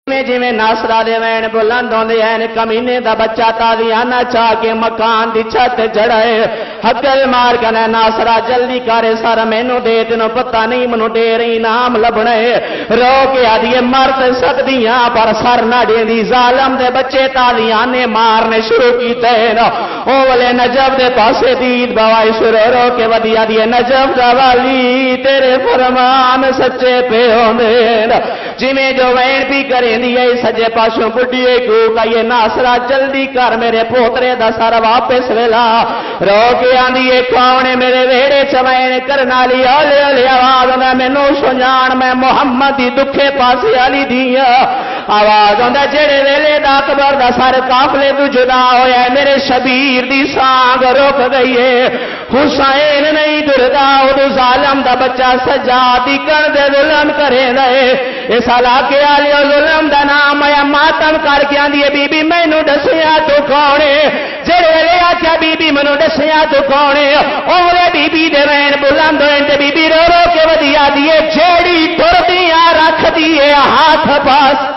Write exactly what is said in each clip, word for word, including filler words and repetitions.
میں جویں ناصرہ دے وین بلند ہوندے ہیں کمینے دا بچہ تازیانہ چاہ کے مکان دی چھت چڑھائے حقل مار کنے ناصرہ جلدی کرے سر مینوں دے تینوں پتہ نہیں منوں ڈیر انعام لبنے رو کے آدھیے مرد سکدیاں پر سر نہ دیندی ظالم دے بچے تازیانے مارنے شروع کیتے نا او والے نجف دے پاسے دید بوائی شروع رو کے ودیا دیے نجف دا والی تیرے فرمان سچے پہ ہوندے نا جویں جو وین بھی کریں دیئے سجے پاسوں بڑھیے کو کہیے ناصرہ جلدی کر میرے پوترے دا سر واپس ویلا رو کے آندیے کھاونے میرے ویڑے چوائن کرنا لیا لے لے آواز میں میں نو سنجان میں محمد دی دکھے پاسی علی دیا آواز ہوندہ جڑے ویلے دا اکبر دا سر کافلے تو جدا ہویا ہے میرے شبیر دی سانگ روک گئی ہے حسین نہیں دردا او ظالم دا بچہ سجادی کر دے ظلم کرے دے اس علاقے آلی ظلم دا نام ہے ماتم کر کے آندیے بی بی میں نو ڈسیا تو کونے جڑے لے آکیا بی بی میں نو ڈسیا تو کونے اولے بی بی دے وین بلند ہوئے تے بی بی رو رو کے ودیا دیئے جیڑی تردیاں رکھ دیئے ہاتھ پاس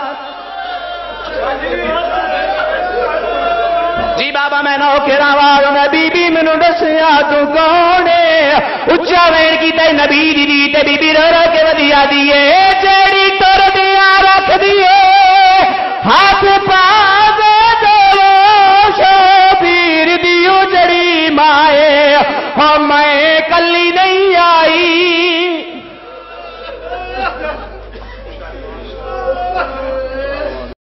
جی بابا میں نو کے راوال میں بی بی میں نو ڈسیا تو کونے اچھا وین کی تے نبی دی دی تے بی بی رو رو کے ودیا دیئے جیڑی تردیاں رکھ دیئے